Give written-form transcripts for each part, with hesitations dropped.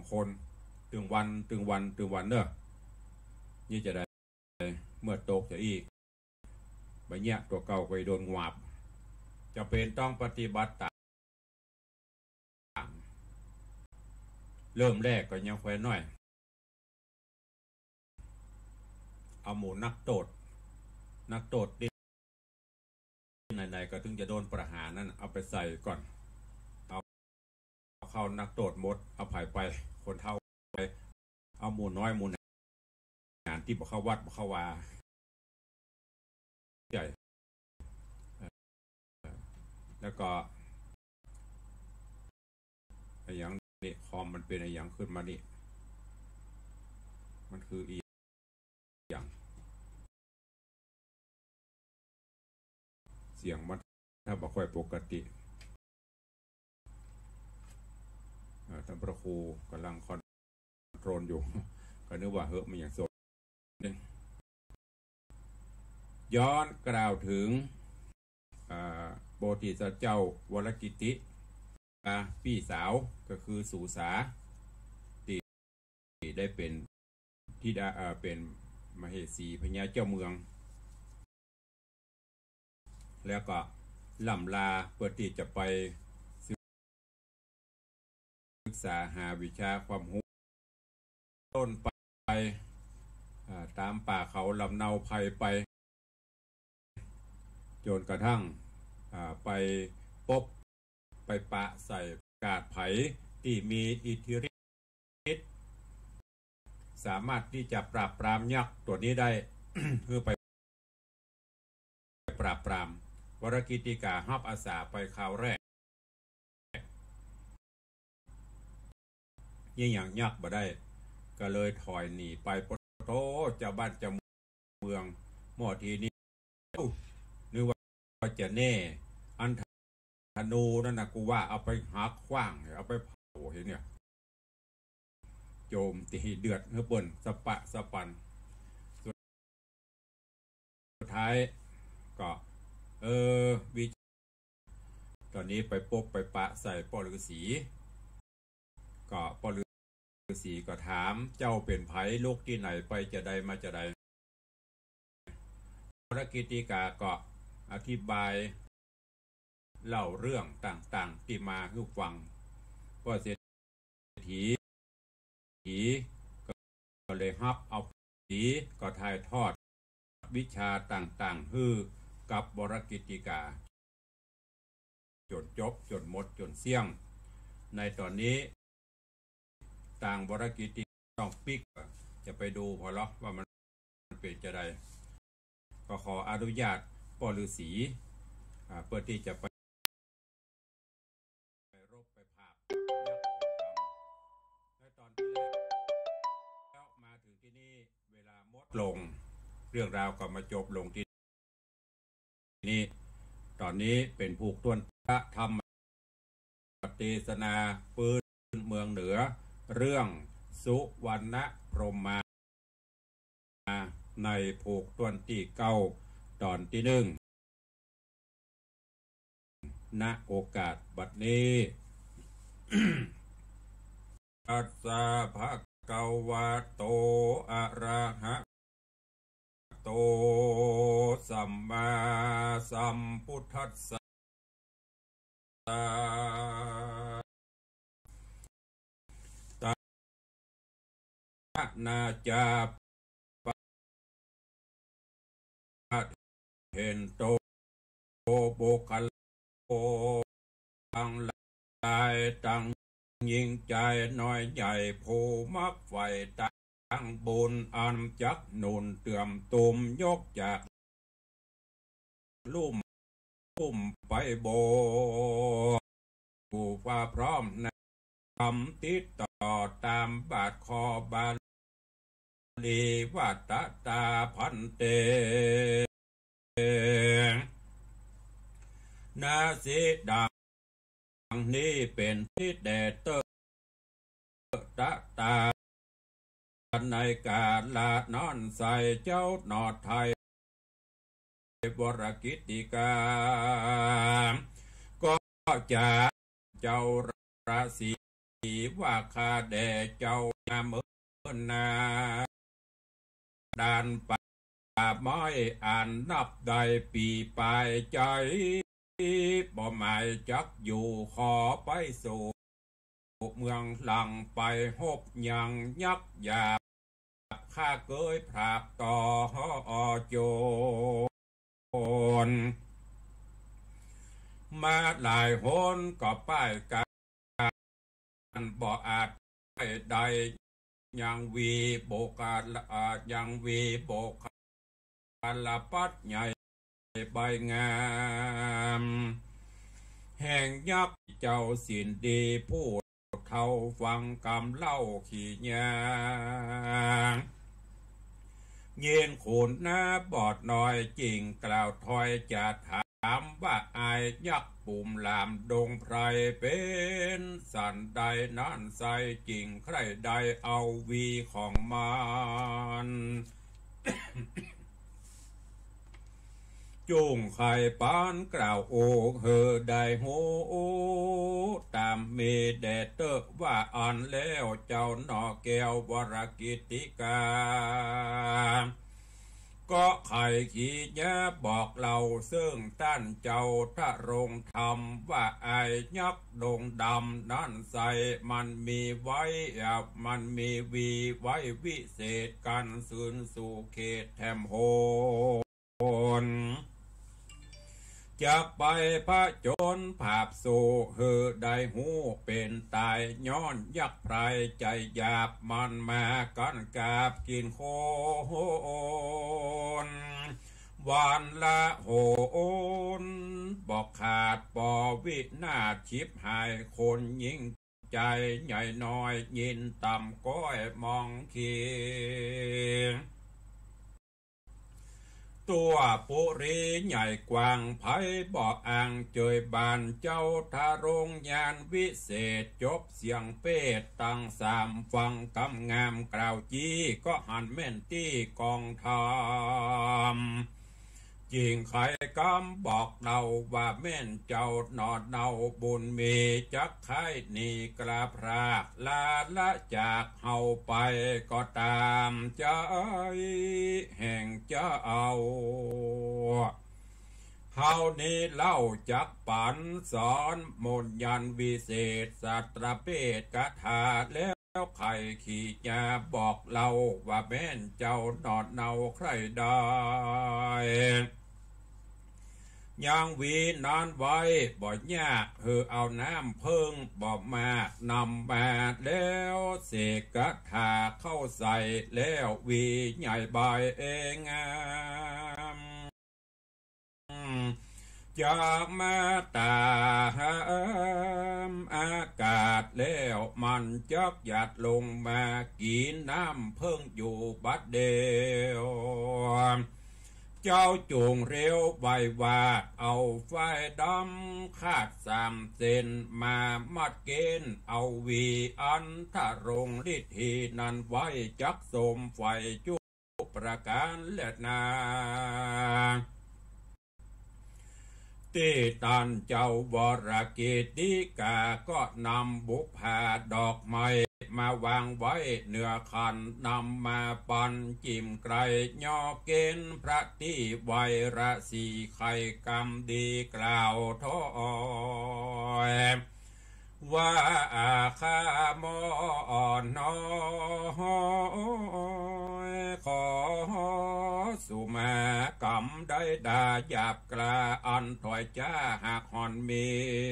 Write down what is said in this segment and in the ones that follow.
คนตึงวันเนอะนี่จะได้เมื่อตกจะอีกใบเนี้ยตัวเก่าไปโดนหวาบจะเป็นต้องปฏิบัติตามเริ่มแรกก็ยังแควนน้อยเอาหมูนักโทษดิไหนๆก็ถึงจะโดนประหารนั่นเอาไปใส่ก่อนเอาเข้านักโทษหมดเอาไผ่ไปคนเท่าไปเอาหมูน้อยหมูงานที่บ่เข้าวัดบ่เข้าวาใหญ่แล้วก็ไอ้อย่างนี่คอมมันเป็นไอ้อย่างขึ้นมานี่มันคืออีอย่างเสียงมันถ้าบ่ค่อยปกติท่านพระครูกำลังคอนโทรลอยู่ก็นึกว่ามันอย่างสดย้อนกล่าวถึงโบสถ์เจ้าวรกิติพี่สาวก็คือสุสาที่ได้เป็นที่ได้เป็นมเหสีพญาเจ้าเมืองแล้วก็ล่ำลาเพื่อที่จะไปศึกษาหาวิชาความรู้ต้นไปตามป่าเขาลำเนาภัยไปจนกระทั่งไปพบไปปะใส่กาดไผ่ที่มีอิทธิฤทธิ์สามารถที่จะปราบปรามยักษ์ตัวนี้ได้ เพื่อไปปราบปรามวรกิติกาฮับอาสาไปคราวแรกยิ่งอย่างยักษ์บ่ได้ก็เลยถอยหนีไปปโตเจ้าบ้านเจ้าเมืองหม้อทีนี้นึกว่าจะแน่อันธนูนั่นนะกูว่าเอาไปหาขว้างเอาไปเผาเห็นเนี่ยโจมตีเดือดเฮือเปิ่นสปะสปันสุดท้ายก็วิตอนนี้ไปปกไปปะใส่พ่อฤาษีก็พ่อฤาษีก็ถามเจ้าเป็นไผลูกที่ไหนไปจะได้มาจะได้วรกิติกาก็อธิบายเล่าเรื่องต่างๆที่มาให้ฟังก็เศรษฐีก็เลยฮับเอาสีก็ถ่ายทอดวิชาต่างๆฮือกับวรกิติกาจนจบจนหมดจนเสี่ยงในตอนนี้ต่างวรกิติต้องปิกจะไปดูพอละว่ามันเป็นจะได้ก็ขออนุญาตพ่อฤาษีเพื่อที่จะไปรบไปภาคในตอนที่แล้วมาถึงที่นี่เวลาหมดลงเรื่องราวก็มาจบลงที่นี่ตอนนี้เป็นผูกต้นพระธรรมเทศนาปืนเมืองเหนือเรื่องสุวรรณพรหมาในผูกต้นที่เก้าตอนที่1ณโอกาสบัดนี้อัสสะภะคะวะโตอะระหะโตสัมมาสัมพุทธัสสะตะนาจาปะเห็นโตโบคัลโอตั้งลายตั้งยิ่งใจน้อยใหญ่ผู้มักไฟตั้งบุญอันจักนุนเตื่อมตุมยกจากลุ่มไปโบผู้ฟ้าพร้อมในคำติดต่อตามบาทคอบาลีวัตตาพันเตนาสิดังนี้เป็นที่แดเตอตะตาในกาลานอนใส่เจ้าหนอดไทยบรกิติกาก็จะเจ้าราศีว่าข้าแด่เจ้าเมื่อนาดานป่าไม้อ่านนับได้ปีปลายใจบ่หมายจักอยู่ขอไปสู่เมืองหลังไปหบยังยักหยาบข้าเกยผากต่อโจรมาหลายหนก็ป้ายกันบ่อาจใดยังวีโบกายังวีโบกาลปัดใหญ่ใบงามแห่งยักษ์เจ้าสินดีพูดเท่าฟังกำเล่าขี่ยางเย็นขูนหน้าบอดน้อยจริงกล่าวถอยจะถามว่าอายยักษ์ปุ่มลามดงไพรเป็นสันใดนั่นใสจริงใครใดเอาวีของมันจุงไข่ปานกล่าวโอ้เฮอได้โหตามเมเดเตอร์ว่าอ่านแล้วเจ้าหนอแก้ววรกิติกาก็ไข่ขี้ยะบอกเราซึ่งต้านเจ้าถ้ารงธรรมว่าไอ้ยักษ์ดงดำนั่นใสมันมีไว้มันมีวีไว้วิเศษกันสืนสู่เขตแถมโหนจะไปพระโจรภาพสู่เฮอได้หูเป็นตายย้อนยักษ์ไพรใจหยาบมันมากันกาบกินโคนวานละโหนบอกขาดปอวินาศชิบหายคนยิ่งใจใหญ่น้อยยินต่ำก้อยมองเคียงตัวปุรีใหญ่กว้างไพบอกอ่างเจยบานเจ้าทารงยานวิเศษจบเสียงเป็ดตั้งสามฟังกำงามกล่าวจี้ก็หันแม่นตี้กองทำจริงใครกำบอกเราว่าแม่นเจ้านอดเนาบุญมีจักไข่นีกระพรากลาละจากเฮาไปก็ตามใจแห่งเจ้าเฮานี้เล่าจักปันสอนมนยันวิเศษสัตรเพศกถาแล้วไข่ขี่ยาบอกเราว่าแม่นเจ้านอดเนาใครได้ยังวีนานไว้บ่ยากเฮอเอาน้ำเพิ่งบอกมานำมาแล้วเสกกถาเข้าใส่แล้ววีใหญ่ใบเองจากมาตาอากาศแล้วมันจักหยัดลงมากินน้ำเพิ่งอยู่บัดเดียวเจ้าจูงเร็วไววาดเอาไฟดำคาด3 เซนมามัดเกณฑ์เอาวีอันถ้ารงฤทธีนั้นไว้จักสมไฟจุประการและนาที่ตันเจ้าวรกิติกาก็นำบุพาดอกไม้มาวางไว้เนื้อขันนำมาปันจิ้มไกรย่อเกณฑ์พระที่ไวระสีไข่กรรมดีกล่าวท้อยว่าอาคามอนน้อยขอสุมากรรมได้ดาหยาบกลาอันถอยจ้าหากหอนมี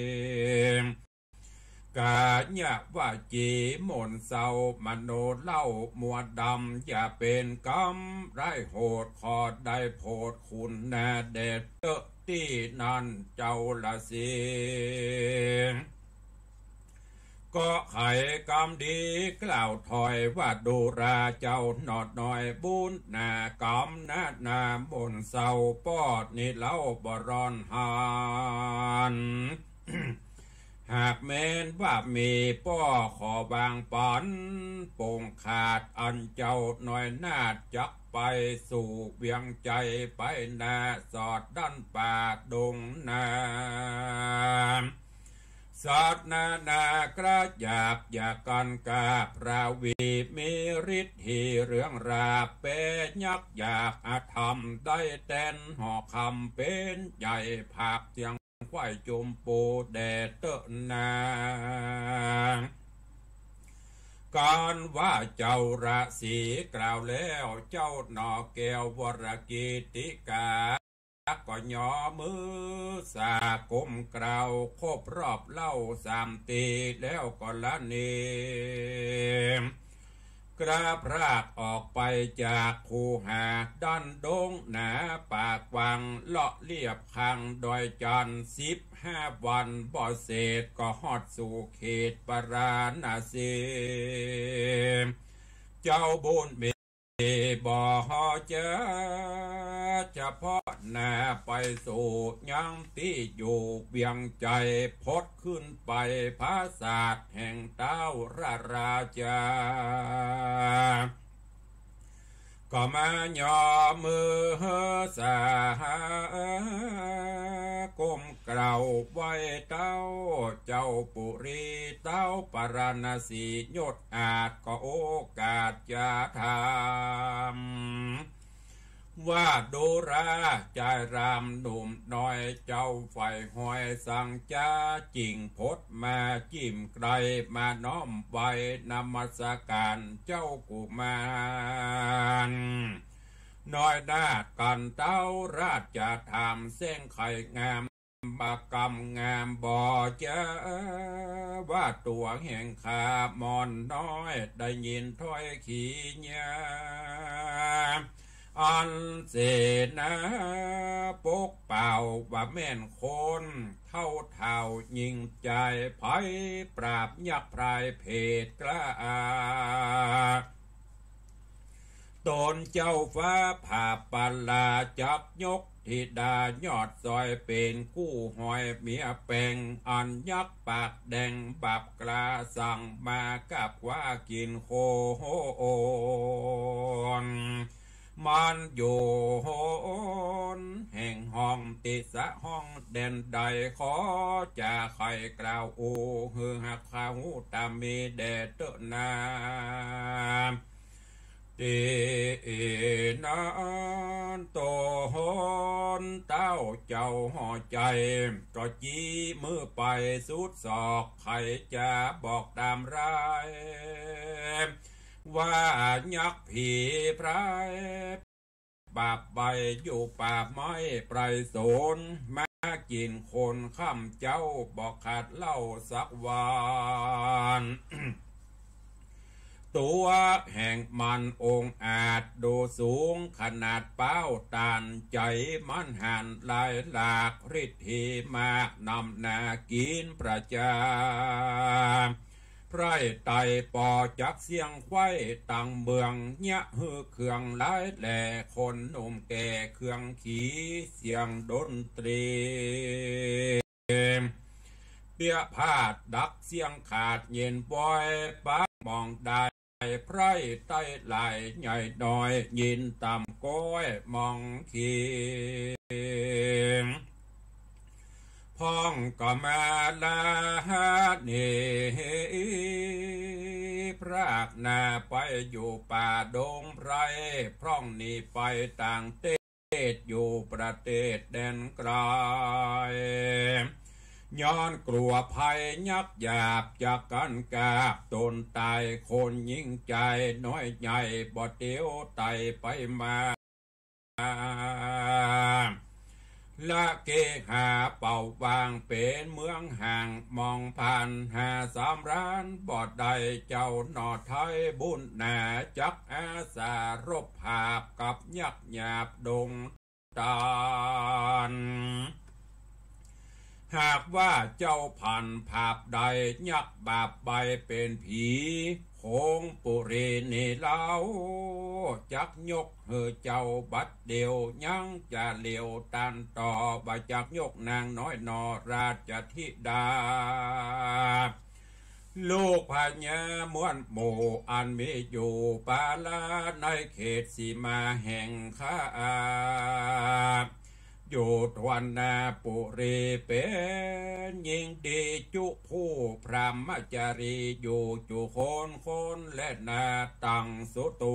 กาญะว่าจีมนเศร้ามโนเล่ามัวดำอย่าเป็นกรรมไรโหดขอได้โพดคุณนาเดชเตที่นั่นเจ้าละสิก็ไข่กรรมดีกล่าวถอยว่าดูราเจ้าหนอดหน่อยบุญนากรรมนามนเศร้าปอดนี่เล่าบรอนหานหากแม้นว่ามีป้อขอบางปันโป่งขาดอันเจ้าหน่อยนาดจักไปสู่เวียงใจไปนาสอดด้านป่าดงนาสัตนานากระอยากอยากกันกาพระวีมีฤทธิ์ที่เรื่องราเปยักอยากอาธรรมได้แตนห่อคำเป็นใหญ่ภาคเสียงควายจมปูแดดเตนางการว่าเจ้าราศีกล่าวแล้วเจ้าหนอแก้ววรกิติกาก็ย่อมือสากมกล่าวครบรอบเล่า3 ตีแล้วก็ละเนมกระพรากออกไปจากคูหาด้านดงหนาปากวังเลาะเรียบคังดอยจัน15 วันบ่เศษก็ฮอดสู่เขตปราณสี เจ้าบุญมีบ่เจอเฉพาะหน้าไปสู่ยังที่อยู่เวียงใจพดขึ้นไปภาษาทแห่งเต้าราชาก็มาย่อมือสาก้มกล่าวไว้เต้าเจ้าปุรีเต้าปราณสียศอาจก็โอกาสจะทำว่าดูราใจรามหนุ่มน้อยเจ้าไฟหอยสั่งจ้าจริงพดมาจิ้มไกลมาน้อมไว้นมัสการเจ้ากุมารน้อยนากันเต้าราชจะทำเส้นไข่งามบากรรมงามบ่อเจอว่าตัวแห่งขามอนน้อยได้ยินถ้อยขี้ยาอันเสนาปกเป่าว่าแม่นคนเท่ายิงใจไผ่ปราบยักษ์พรายเพศกล้าตนเจ้าฟ้าผ่าปัลลาจับยกธิดายอดซอยเป็นกู้หอยเมียแปงอันยักษ์ปากแดงบับกลาสั่งมากับว่ากินโคโอนมันอยู่โหนแห่งห้องติสะห้องเด่นใดขอจะใครกล่าวอูฮือหักขาหูตามีแดดเตนาตีนันโตหนเต้าเจ้าห่อใจก็จีมือไปสุดศอกใครจะบอกตามรายว่ายักษ์ผีพรายบาปใบอยู่ป่าไม้ไพรสนมากินคนข้ามเจ้าบอกขาดเล่าสักวัน ตัวแห่งมันองอาจดูสูงขนาดเป้าตานใจมันหันลายหลากฤทธิมากนำนากินประจาไพรไตปอจักเสียงไว้ตังเมืองเนี้ยฮือเครื่องหลายแหล่คนหนุ่มแก่เครื่องขี่เสียงดนตรีเปียพาดดักเสียงขาดเย็นปอยปะมองได้ไพรไตไหลใหญ่น้อยยินต่ำก้อยมองขีพ้องก็มาลาเนพรากนาไปอยู่ป่าดงไพรพร่องนี้ไปต่างเทศอยู่ประเทศแดนไกลย้อนกลัวภัยยักษ์หยาบจากกันกาบตนตายคนยิ่งใจน้อยใหญ่บ่เตียวไตไปมาละเกหาเป่าวางเป็นเมืองห่างมองผ่าน53 ร้านบอดใดเจ้าหนอไทยบุญหนาจักอาสารบภาพกับยักษ์หยาบดงตานหากว่าเจ้าผ่านภาพใดยักษ์บาปใบเป็นผีคงปุเรนีเล่าจักยกเฮอเจ้าบัดเดียวยังจะเลี้ยวตันต่อบาจักยกนางน้อยนอราชธิดาลูกพญามวลหมู่อันมีอยู่ปาลาในเขตสีมาแห่งข้าอยู่ทวนนาปุรีเป็นยิงดีจุผู้พรหมจารีอยู่จุคนและนาตังสุตัว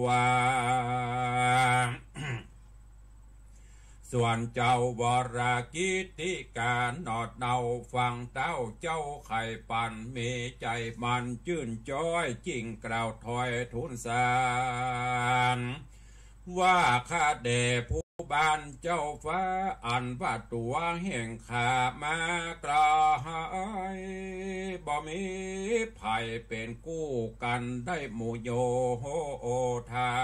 ส่วนเจ้าวรากิติการนอดเนาฟังเต้าเจ้าไข่ปันมีใจมันชื่นจ้อยจริงกล่าวถอยทุนสารว่าข้าเดผู้บ้านเจ้าฟ้าอันว่าตัวแห่งข้ามากลายบ่มีภัยเป็นกู้กันได้หมู่โยโอทา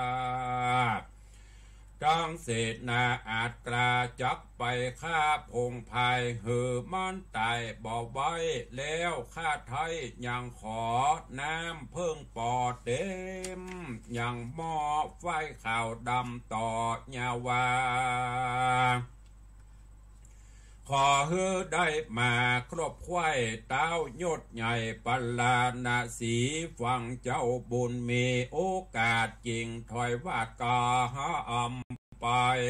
จังเศษนาอาจกลาจักไปข้าพงภายหือมันตายบ่ไว้แล้วข้าไทยยังขอน้ำเพิ่งปอดเต็มยังหม้อไฟข่าวดำต่อยาวาขอเฮือได้มาครบควายเต้ายศใหญ่ปัลลานาสีฟังเจ้าบุญมีโอกาสจริงถอยวาดกาหาอำไป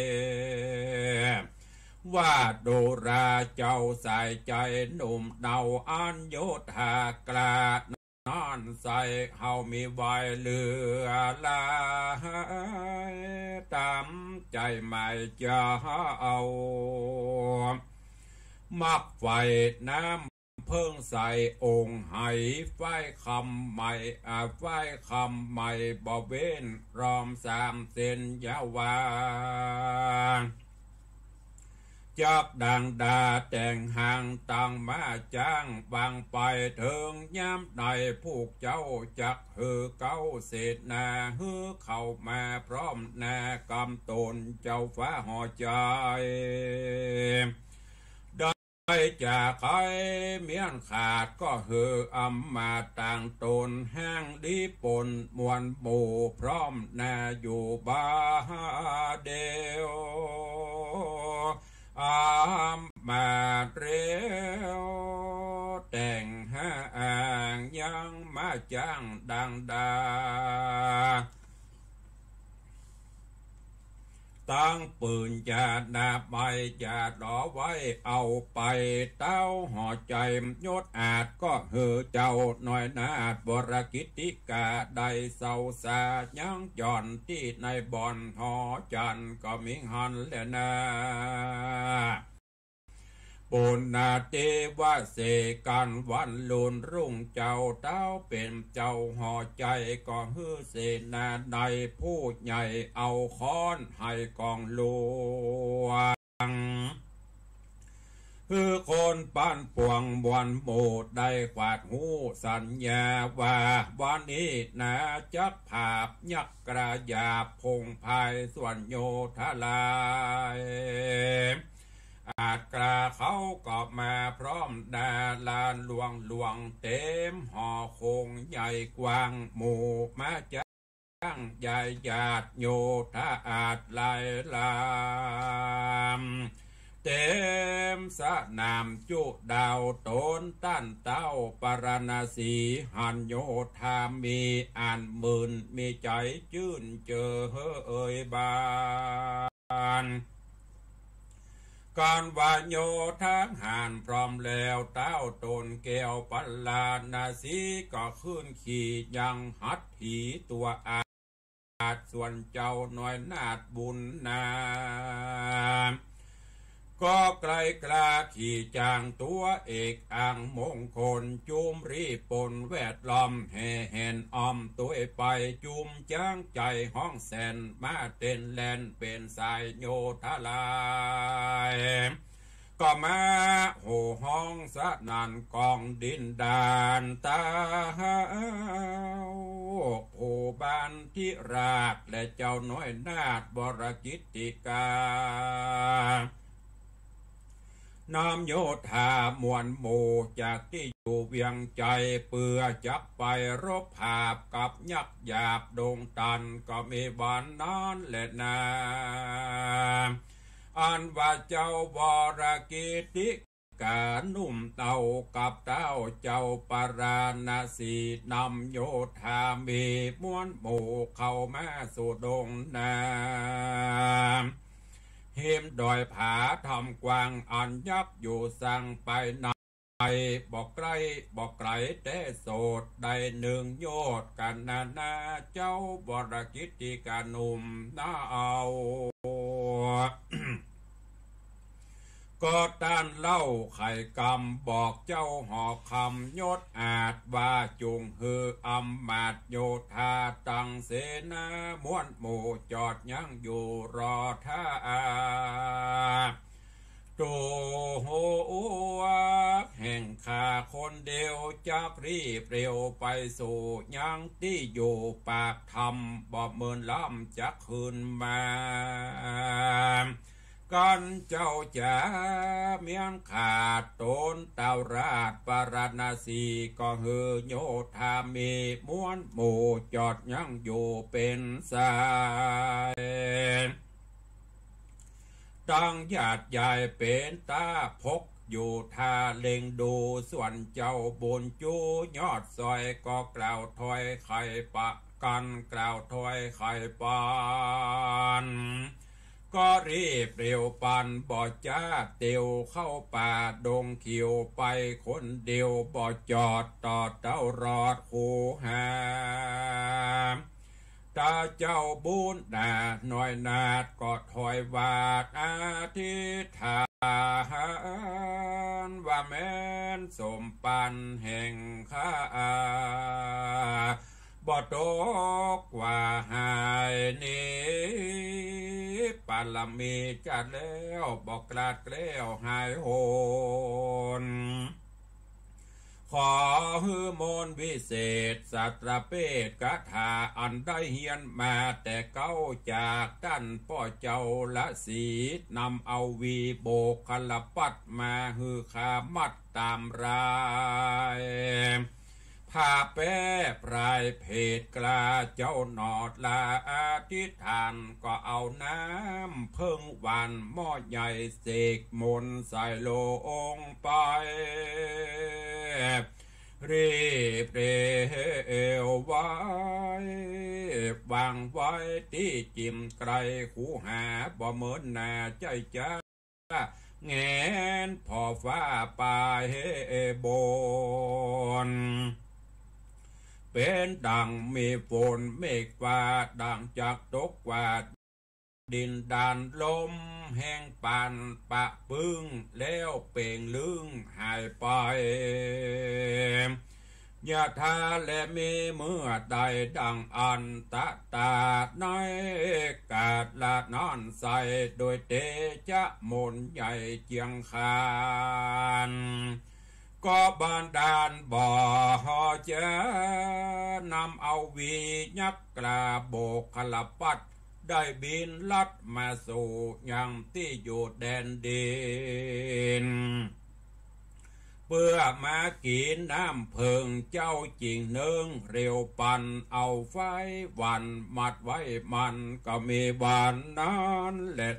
ว่าโดราเจ้าใส่ใจหนุ่มเนาอันโยธากลานอนใส่เฮามีไว้เหลือลาตามใจไม่จะเอามักไฟน้ำเพิ่งใส่องค์ให้ไฟคำใหม่ไฟคำใหม่บ่เว้นรอม3 เซนยาวาจักดังดาแต่งห่างต่างมาจ้างบางไปเถิงย้ำในผูกเจ้าจักหือเก้าเศษนาหือเข้ามาพร้อมนากำตนเจ้าฟ้าห่อใจได้จากใครเมียนขาดก็หืออำมาต่างตนแห้งดีปนมวลหมู่พร้อมนาอยู่บ้าเดียวอามมาเร็วแต่งห้างยังมาจ้างดังดาตั้งปืนจะนาใบจะรอไว้เอาไปเต้าห่อใจยศอาจก็เหือเจ้าหน่อยนาดบรกิติกาได้เศร้าสายังจอนที่ในบ่อนหอจันก็มิหันและนาปุณนาเทวะเสกันวันลุนรุ่งเจ้าเต้าเป็นเจ้าห่อใจก็ฮือเสนาในผู้ใหญ่เอาค้อนให้กองหลวงคือคนป้านปวงวันโมดได้ขวาดหูสัญญาว่าวันนี้นาจักภาพยักกระยาพงภายส่วนโยธาลายอาจกราเขาก็มาพร้อมดาลานหลวงเต็มห่อคงใหญ่กว้างหมู่มาจ้างใหญ่หยาดโยธาอาจลายลามเต็มสนามจุดาวต้นต้านเต้าปรณสีหันโยธามีอ่านหมื่นมีใจจื่นเจอเอ่ยบานการวาโยทางหานพร้อมแล้วเต้าตนแก้วปัลลานาสีก็ขึ้นขี่ยังหัดถีตัวอาจส่วนเจ้าหน่อยนาดบุญนาก็ไกลกลาขี่จางตัวเอกอ่างมงคลจุมรีปนแวดล้อมแห่เห็นอมตัวไปจุมจ้างใจห้องแสนมาเต้นแลนเป็นสายโยธาลายก็มาโห่ห้องสะนันกองดินดานตาผู้บ้านที่ราชและเจ้าน้อยนาดบรกิติกานำโยธามวลหมู่จากที่อยู่เวียงใจเปื่อจักไปรบภาพกับยักษ์หยาบดงตันก็มีบ้านนั้นแหละนาอันว่าเจ้าบรกิติกานุ่มเต่ากับเต้าเจ้าปราณสีนำโยธามีมวลหมู่เข้ามาสู่ดงนาเฮมดอยผาทำกวางอันยักษ์อยู่สั่งไปไหนบอกไกลบอกไกลแต่โสดได้หนึ่งโยชน์กันนาเจ้าบรกิติกานุ่มน่าเอา ก็ต้านเล่าไข่กำบอกเจ้าหอคำยศอาจว่าจุงฮืออำมาตโยธาตังเสนาม้วนหมู่จอดยังอยู่รอท่าโตโหแห่งขาคนเดียวจักรีบเร็วไปสู่ยังที่อยู่ปากธรรมบ่เมินล้ำจักคืนมากันเจ้าจ๋าเมียนขาดตนเต่าราชปรณสีก็ฮือโยธามีม้วนหมู่จอดยังอยู่เป็นสายตั้งญาติใหญ่เป็นตาพกอยู่ทาเล็งดูส่วนเจ้าบุญจูยอดซอยก็กล่าวถอยไข่ปะกันกล่าวถอยไข่ปานก็รีบเร็วปันบ่จ้าเตียวเข้าป่าดงเขียวไปคนเดียวบ่จอดต่อเต้ารอดคูหาตาเจ้าบุญนาหน่อยนาดก็ถอยวาดอาทิษฐานว่าแม้นสมปันแห่งข้าบ่ตกว่าหายนี้ปาลมีจัดแล้วบอกกลาดแล้วหายโหนขอฮือมนวิเศษสัตรเพศกถาอันได้เฮียนมาแต่เก้าจากท่านพ่อเจ้าละสีนำเอาวีโบกขลปัดมาฮือขามัดตามรายผ้าแป้ปลายเพศกลาเจ้าหนอดลาอธิษฐานก็เอาน้ำเพิ่งหวานหม้อใหญ่เสกมนต์ใส่โลงไปรีบเร็วไว้วางไว้ที่จิมไกลคูหาบ่เหมือนหน้าใจจ้าแงนพอฟ้าป่าเฮบนเป็นดังมีฝนเมฆฟ้าดังจากตกวาดดินดานลมแห้งปานปะปึ้งแล้วเป่งลึงหายไปยะทาและมีเมื่อใดดังอันตะตาในกาดละนอนใสโดยเตจะมนใหญ่เจียงคานก็บานดาลบ่อจะนำเอาวียักษ์กระโบกขลปัดได้บินลัดมาสู่ยังที่อยู่แดนดินเพื่อมากินน้ำเพิงเจ้าจริงเนืองเร็วปันเอาไฟวันมัดไว้มันก็มีบานนั้นแหละ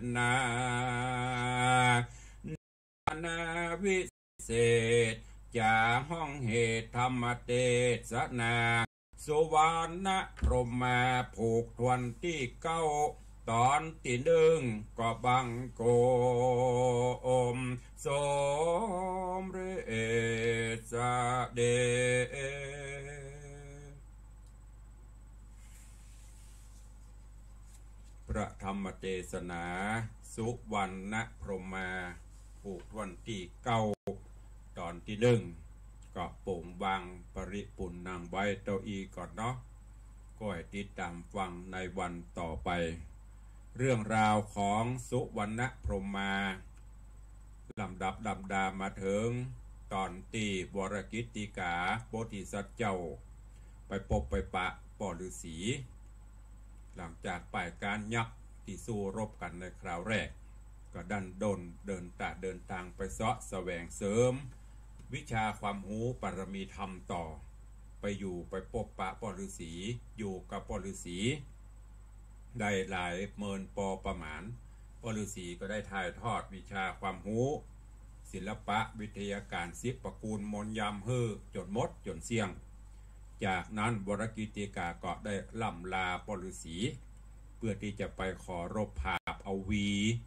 นาวิเศษจากห้องเหตุธรรมเทศนาสุวรรณพรหมาผูกทวนที่เก้าตอนที่หนึ่งก็บังโกมสมเรศเดพระธรรมเทศนาสุวรรณพรหมาผูกทวนที่เก้าตอนที่หนึ่งก็โป่งบางปริปุณนางไว้เต้าอีก่อนเนาะก็ให้ติดตามฟังในวันต่อไปเรื่องราวของสุวรรณพรหมาลำดับลำดามาถึงตอนตีวรกิตติกาโพธิสัตว์เจ้าไปพบไปปะป่อฤาษีหลังจากป่ายการยักษ์ที่สู้รบกันในคราวแรกก็ดันดนเดินทางไปเสาะแสวงเสริมวิชาความรู้ปรมีธรรมต่อไปอยู่ไปพบปะป่อฤาษีอยู่กับป่อฤาษีได้หลายเมินปอประมาณป่อฤาษีก็ได้ถ่ายทอดวิชาความรู้ศิลปะวิทยาการ10ประกูลมนยำฮือจนมดจนเสี่ยงจากนั้นวรกิติกาก็ได้ล่ำลาป่อฤาษีเพื่อที่จะไปขอรบภาพเอาวี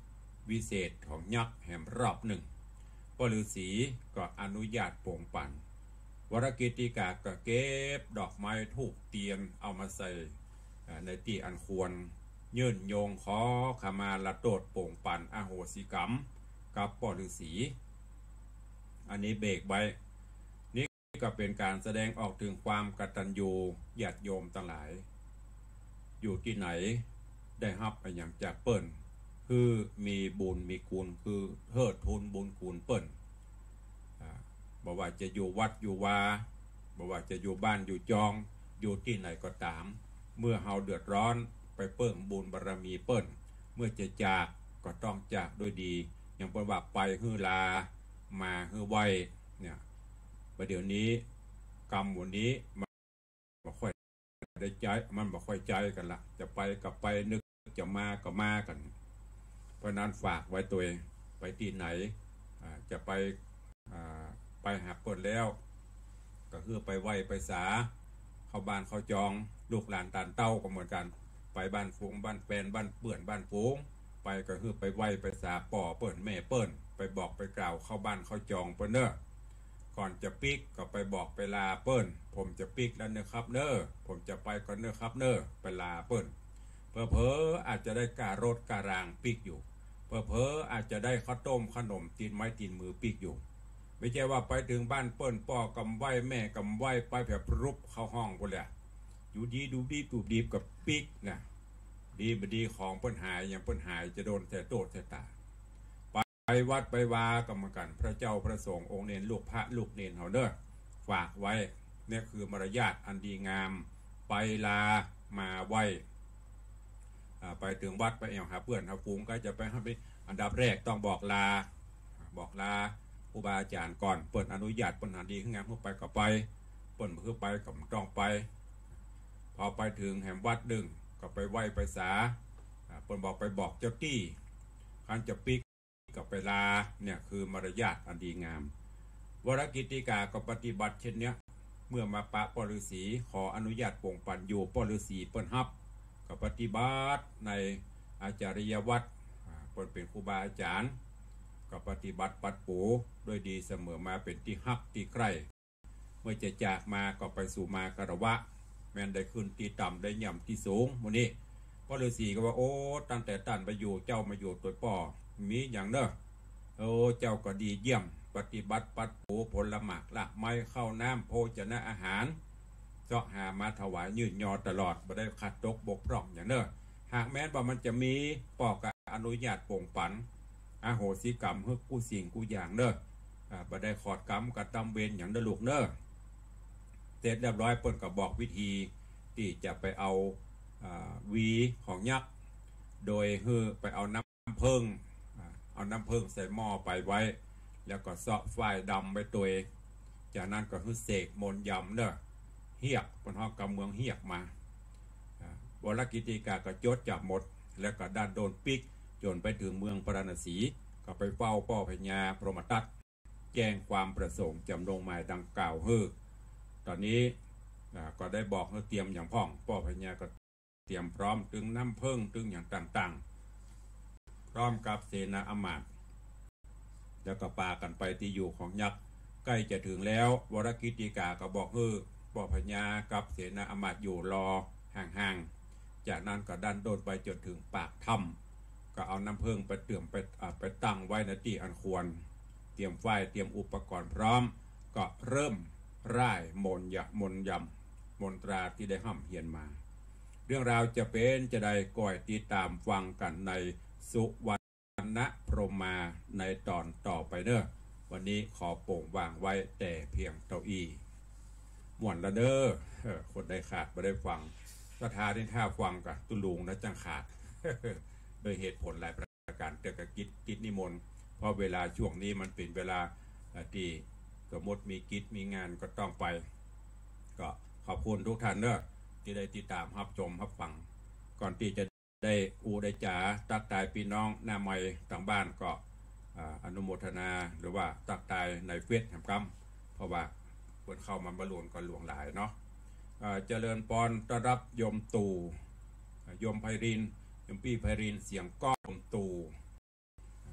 วิเศษของยักษ์แห่งรอบหนึ่งปฤาษีก็อนุญาตโป่งปั่นวรกิติกาก็เก็บดอกไม้ทูบเทียนเอามาใส่ในที่อันควรยื่นโยงขอขมาละโดดโป่งปั่นอโหสิกรรมกับปฤาษีอันนี้เบรกไว้นี่ก็เป็นการแสดงออกถึงความกตัญญูญาติโยมทั้งหลายอยู่ที่ไหนได้รับอย่างจากเปิ้นคือมีบุญมีคุณคือเทิดทูนบุญคุณเปิ้นบอกว่าจะอยู่วัดอยู่วาบอกว่าจะอยู่บ้านอยู่จองอยู่ที่ไหนก็ตามเมื่อเฮาเดือดร้อนไปเพิ่มบุญบารมีเปิ้นเมื่อจะจากก็ต้องจากโดยดีอย่างเปิ้นว่าไปฮือลามาฮือไวเนี่ยประเดี๋ยวนี้กรรมวันนี้มันบ่ค่อยได้ใจมันบ่ค่อยใจกันละจะไปกับไปนึกจะมาก็มากันเพราะนั้นฝากไว้ตัวเองไปที่ไหนจะไปหาเปิดแล้วก็คือไปไหวไปสาเข้าบ้านเข้าจองลูกหลานตานเต้าก็เหมือนกันไปบ้านฝูงบ้านแฟนบ้านเปื่อนบ้านฝูงไปก็คือไปไหวไปสาป่อเปิ่นแม่เปิ่นไปบอกไปกล่าวเข้าบ้านเข้าจองเปิ้นเนอะก่อนจะปิกก็ไปบอกไปลาเปิ้นผมจะปิกแล้วเนอะครับเนอะผมจะไปก่อนเนอะครับเนอะไปลาเปิ้นเพออาจจะได้การถการางปิกอยู่เพออาจจะได้ข้าวต้มขนมตีนไม้ตีนมือปิกอยู่ไม่ใช่ว่าไปถึงบ้านเปิ้นป่อกำไหวแม่กำไหวไปแบบรุบเข้าห้องไปเลยอยู่ดีดูดีตูดีกับปิกนะดีบดีของเปิ้นหายอย่างเปิ้นหายจะโดนแต่โตแต่ตาไปวัดไปวากรรมกันพระเจ้าพระสงฆ์องค์เนรลูกพระลูกเนรเฮาเด้อฝากไว้เนี่ยคือมารยาทอันดีงามไปลามาไหวไปถึงวัดไปแอวหาเพื่อนหาฝูงก็จะไปอันดับแรกต้องบอกลาครูบาอาจารย์ก่อนเปิดอนุญาตเปิดหาดีขึ้นงานเพื่อไปก็ไปเปิดเพื่อไปก็ต้องไปพอไปถึงแห่งวัดดึงก็ไปไหว้ไปสาเปิดบอกไปบอกเจ้าที่การจะปิกกับไปลาเนี่ยคือมารยาทอันดีงามวรกิติกาก็ปฏิบัติเช่นเนี้ยเมื่อมาปะปฤาษีขออนุญาตโป่งปั่นอยู่ปฤาษีเปิ้นฮับก็ปฏิบัติในอาจาริยวัตรเปิ้นเป็นครูบาอาจารย์ก็ปฏิบัติปัดปูโดยดีเสมอมาเป็นที่ฮักที่ใกล้เมื่อจะจากมาก็ไปสู่มากระวะแม้นได้ขึ้นที่ต่ำได้ย่ำที่สูงมื้อนี้ปฤาษีก็ว่าโอ้ตั้งแต่ตั้นไปอยู่เจ้ามาอยู่ตัวป่อมีอย่างเนอะโอ้เจ้าก็ดีเยี่ยมปฏิบัติปัดปูผลหมากละไม้เข้าน้ำโภชนะอาหารเจาะหามาถวายยืนยอตลอดไม่ได้ขัดตกบกพร่องอย่างเนอะหากแม้ว่ามันจะมีปอกอนุญาตโป่งปันอโหสิกรรมเพื่อกู้สิ่งกู้อย่างเนอะไม่ได้ขอดกรรมกับตำเวรอย่างเนอะลูกเนอะเสร็จเรียบร้อยเปิ้นก็บอกวิธีที่จะไปเอาวีของยักษ์โดยไปเอาน้ำผึ้งใส่หม้อไปไว้แล้วก็เสาะฝ้ายดำไปตัวเองจากนั้นก็เสกมนต์ยำเนอะเฮียกบนห้องกำเมืองเฮียกมาวรกิติกาก็จดจับหมดแล้วก็ด้านโดนปิกจนไปถึงเมืองพระนศีก็ไปเฝ้าป้อพญาพรหมทัตแจ้งความประสงค์จำลงหมายดังกล่าวตอนนี้ก็ได้บอกให้เตรียมอย่างพ่องป้อพญาก็เตรียมพร้อมถึงน้ำผึ้งถึงอย่างต่างๆพร้อมกับเสนาอมาตย์แล้วก็ปากันไปที่อยู่ของยักษ์ใกล้จะถึงแล้ววรกิติกาก็บอกป้อพญากับเสนาอมาตย์อยู่รอห่างๆจากนั้นก็ดันโดดไปจนถึงปากถ้ำก็เอาน้ำผึ้งไปเตรียมไปตั้งไว้ในที่อันควรเตรียมไฟเตรียมอุปกรณ์พร้อมก็เริ่มร่ายมนต์ยำมนตราที่ได้ห้ำเฮียนมาเรื่องราวจะเป็นจะได้ก่อยติดตามฟังกันในสุวรรณพรหมาในตอนต่อไปเนอะวันนี้ขอโป่งวางไว้แต่เพียงเท่าอี้ม่วนละเด้อคนได้ขาดไม่ได้ฟังสถาที่ท่าฟังกับตุลุงนะจังขาด โดยเหตุผลหลายประการแต่กับกิจนิมนต์เพราะเวลาช่วงนี้มันเป็นเวลาที่สมมติมีกิจมีงานก็ต้องไปก็ขอบคุณทุกท่านเนอะที่ได้ติดตามรับชมรับฟังก่อนที่จะได้ได้จ๋าตักตายพี่น้องหน้าใหม่ต่างบ้านก็อนุโมทนาหรือว่าตักตายในเฟซแห่งกรรมเพราะว่าเพิ่นเข้ามาบรรลุกันหลวงหลายเนาะเจริญปอนต้อนรับโยมตู่โยมไพรินโยมปี้ไพรินเสียงก้องตู่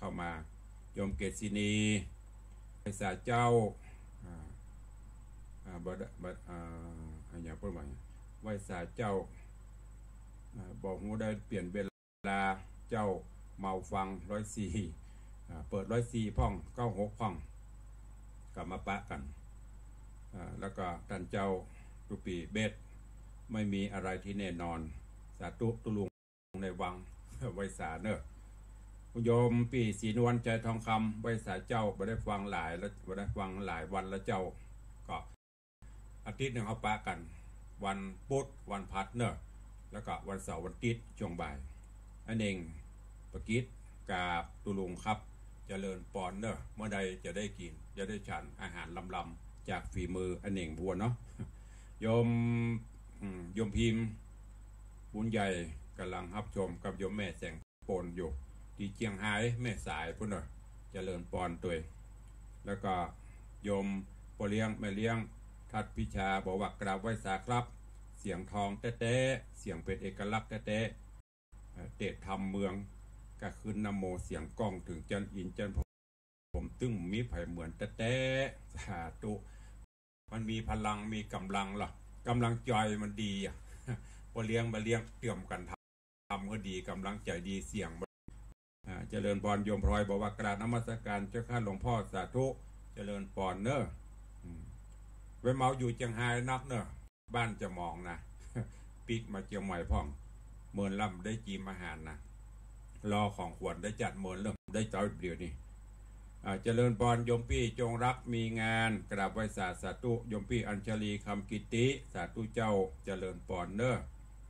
เข้ามาโยมเกษินีไพศาลเจ้าอย่างพูดว่าไหว้ศาลเจ้าบอกหูได้เปลี่ยนเวลาเจ้าเมาฟัง104เปิด104พ่อง96พ่องกลับมาปะกันแล้วก็ท่านเจ้าตุปีเบสไม่มีอะไรที่แน่นอนสาธุตุลุงในวังไว้สาเนอะโยมปีศรีนวลใจทองคำไว้สาเจ้าบ่ได้ฟังหลายแล้วบ่ได้ฟังหลายวันแล้วเจ้าก็อาทิตย์หนึ่งเขาปะกันวันพุธวันพัดเนอะแล้วก็วันเสาร์วันอาทิตย์ช่วงบ่ายอันเองประกิตกาบตุลุงครับเจริญปอนเนอะเมื่อใดจะได้กินจะได้ฉันอาหารลำๆจากฝีมืออันเองบัวเนาะโยมพิมพ์บุญใหญ่กำลังรับชมกับโยมแม่แสงโปนอยู่ที่เชียงไฮ้แม่สายพุ่นเนอะเจริญปอนตัวแล้วก็โยมปอเลี้ยงแม่เลี้ยงทัดพิชาบอกว่ากราบไหว้สาครับเสียงทองแต้ๆเสียงเป็นเอกลักษณ์แต้ๆเตะทำเมืองก็คือนโมเสียงกล้องถึงจันอินจันผมตึ้งมีไผ่เหมือนแต้ๆสาธุมันมีพลังมีกำลังล่ะกำลังใจมันดีอ่ะพอเลี้ยงมาเลี้ยงเตรียมกันทำก็ดีกำลังใจดีเสียงเจริญพรโยมพลอยบอกว่ากราบนมัสการเจ้าข้าหลวงพ่อสาธุเจริญพรเนอะเวเมาอยู่เชียงไฮ้นักเนอะบ้านจะมองนะปิกมาเชียงใหม่พ่องเมินล่ำได้จีมอาหารนะรอของขวัญได้จัดเมินเริ่มได้เจ้าเดียวนี่เจริญพรโยมพี่จงรักมีงานกราบไหว้สาธุโยมพี่อัญชลีคำกิติสาธุเจ้าเจริญพรเนอะ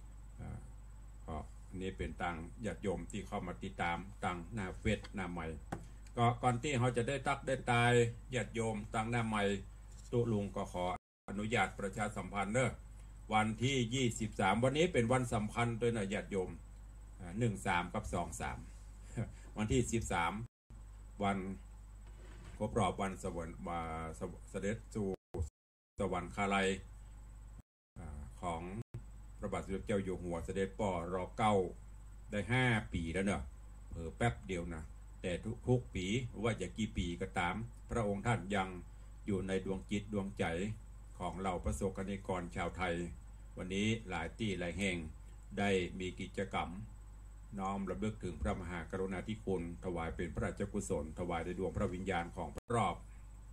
นี่เป็นตังญาติโยมที่เข้ามาติดตามตังหน้าเฟซหน้าใหม่ก็ก่อนที่เขาจะได้ตักได้ตายญาติโยมตังหน้าใหม่ตุลุงก็ขออนุญาตประชาสัมพันธ์เนอะวันที่23วันนี้เป็นวันสำคัญด้วยนะญาติโยม13กับ23วันที่13วันครบรอบวันเสด็จสู่สวรรคาลัยของพระบาทสมเด็จเจ้าอยู่หัวเสด็จป่อร.9ได้5ปีแล้วเนอะแป๊บเดียวนะแต่ทุกปีว่าจะกี่ปีก็ตามพระองค์ท่านยังอยู่ในดวงจิตดวงใจของเราประสบกนิกรชาวไทยวันนี้หลายที่หลายแห่งได้มีกิจกรรมน้อมรำลึกถึงพระมหากรุณาธิคุณถวายเป็นพระราชกุศลถวายในดวงพระวิญญาณของพระรอบ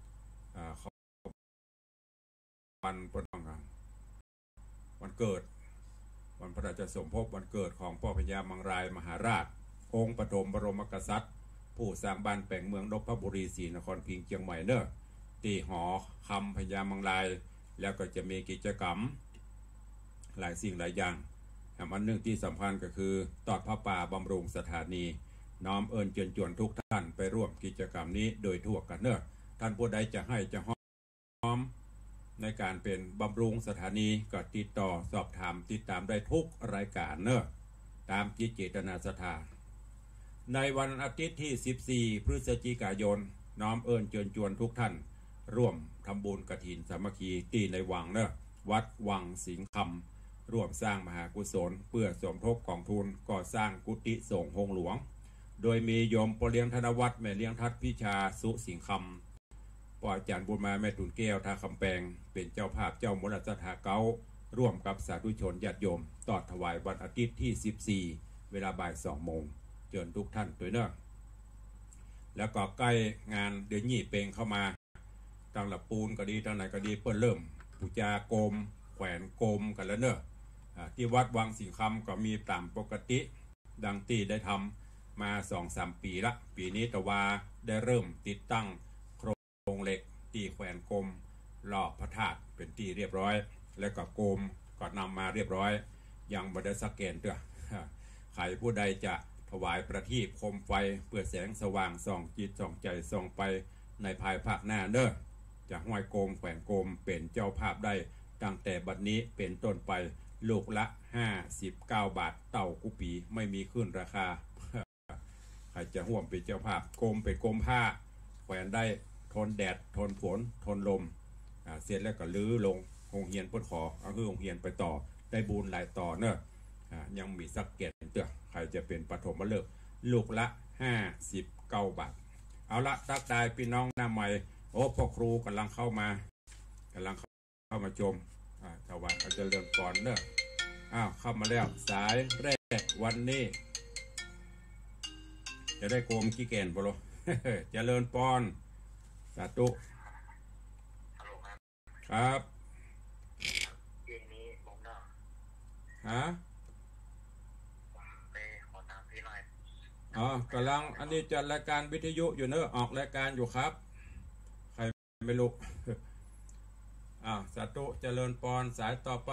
วันเกิดวันพระราชสมภพวันเกิดของพ่อพญามังรายมหาราชองค์ปฐมบรมกษัตริย์ผู้สร้างบ้านแปลงเมืองนพบุรีศรีนครพิงค์เชียงใหม่เนอะที่หอคำพญามังรายแล้วก็จะมีกิจกรรมหลายสิ่งหลายอย่างอันหนึ่งที่สำคัญก็คือตอดพระป่าบำรุงสถานีน้อมเอิญเชิญชวนทุกท่านไปร่วมกิจกรรมนี้โดยทั่วกันเนอะท่านผู้ใดจะให้จะห้อมในการเป็นบำรุงสถานีก็ติดต่อสอบถามติดตามได้ทุกรายการเนอะตามจิตเจตนาศรัทธาในวันอาทิตย์ที่14พฤศจิกายนน้อมเอิญเชิญชวนทุกท่านร่วมทำบุญกฐินสามัคคีที่ในวังเนอะวัดวังสิงห์คำร่วมสร้างมหากุศลเพื่อสมทบกองทุนก่อสร้างกุฏิสงฆ์หงหลวงโดยมีโยมปเลี้ยงธนวัฒน์แม่เลี้ยงทัดพิชาสุสิงห์คำปอาจารย์บุญมาแม่ตุนแก้วท่าคำแปงเป็นเจ้าภาพเจ้ามรดกเก้าร่วมกับสาธุชนญาติโยมตอดถวายวันอาทิตย์ที่14เวลาบ่าย2 โมงเชิญทุกท่านด้วยเนอะแล้วก็ใกล้งานเดือนยี่เปงเข้ามาทางหลับปูนก็ดีทางไหนก็ดีเปิดเริ่มปูจาโกมแขวนโกมกันแล้วเนอะที่วัดวังสิงห์คำก็มีตามปกติดังที่ได้ทำมา 2-3 ปีละปีนี้แต่ว่าได้เริ่มติดตั้งโครงเหล็กที่แขวนโกมรอบพระธาตุเป็นที่เรียบร้อยแล้วก็โกมก็นำมาเรียบร้อยยังบไดสแกนด้วยใครผู้ใดจะถวายประทีปโคมไฟเพื่อแสงสว่างส่องจิตส่องใจส่องไปในภายภาคหน้าเนอะจะห้อยโกมแขวนโกมเป็นเจ้าภาพได้ตั้งแต่บัดนี้เป็นต้นไปลูกละ59 บาทเต่ากุปีไม่มีขึ้นราคาใครจะห่วมเป็นเจ้าภาพโกมเป็นโกมผ้าแขวนได้ทนแดดทนฝนทนลมเสร็จแล้วก็ลื้อลงโรงเรียนพ้นขอเอาคือโรงเรียนไปต่อได้บุญหลายต่อเนอะยังมีสักเกตเตือใครจะเป็นปฐมฤกษ์ลูกละ59 9 บาทเอาละทักทายพี่น้องหน้าใหม่โอ้พ่อครูกำลังเข้ามาชมถวายเอาเจริญพรเนอะเข้ามาแล้วสายแรกวันนี้จะได้โกมขี้แก่นบ่ล่ะ เจริญพรสาธุครับเย็นนี้ผมก็ฮะไปขอตามพี่หน่อยกำลังอันนี้จัดรายการวิทยุอยู่เนอะออกรายการอยู่ครับใครไม่รู้ สาธุเจริญพรสายต่อไป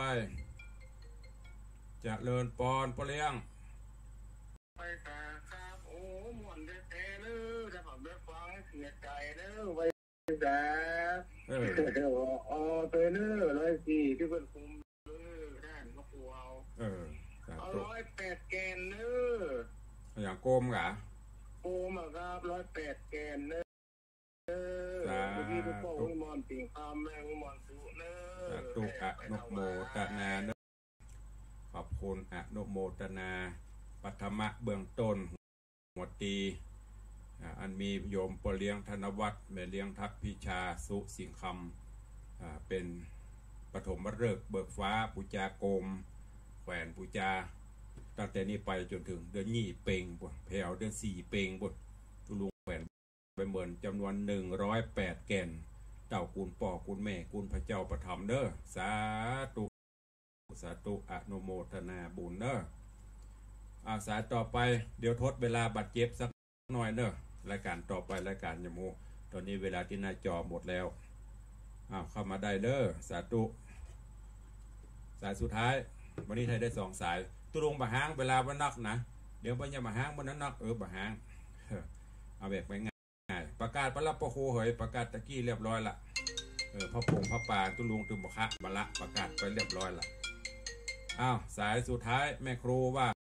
เจริญพรพ่อเลี้ยงไปตาครับโอ้หมวนเด็ดเต้เลยถ้าผมได้ฟังเสียใจเลยไปตาอ๋อเตยเนอร์104ที่เป็นคุมด้านมะพร้าวสาเอาธุ 108 แกนเนออย่างโกมกะโกมครับ108 แกนเนอที่พวกพ่อวิมานปิงคำแม่วิมานสุเนอสาธุอนุโมทนาเนอะขอบคุณอนุโมทนาปัทมะเบื้องต้นหัวตีอันมีโยมปเลี้ยงธนวัฒน์แม่เลี้ยงทัพพิชาสุสิงคำเป็นปฐมฤกษ์เบิกฟ้าปูจาโกมแขวนปูจาตั้งแต่นี้ไปจนถึงเดือนยี่เปงบุแผ่วเดือน4 เปงบุตุลุงแขวนไปเหมือนจำนวน108 แก่นเต่ากูลป่อกูลแม่กูลพระเจ้าประทับเด้อสาธุอนุโมทนาบุญเด้อสายต่อไปเดี๋ยวทดเวลาบัดเจ็บสักหน่อยเด้อรายการต่อไปรายการยมูตอนนี้เวลาที่หน้าจอหมดแล้วเข้ามาได้เด้อสาธุสายสุดท้ายวันนี้ไทยได้2 สายตุลงบะหางเวลาวันนักนะเดี๋ยวปัญญาบะหางวันนั้นนักบะหางเอาแบบง่ายประกาศพระรับประโคเหยประกาศตะกี้เรียบร้อยละพระพงพระป่าตุลุงตุมคะมาละประกาศไปเรียบร้อยละสายสุดท้ายแม่ครูว่า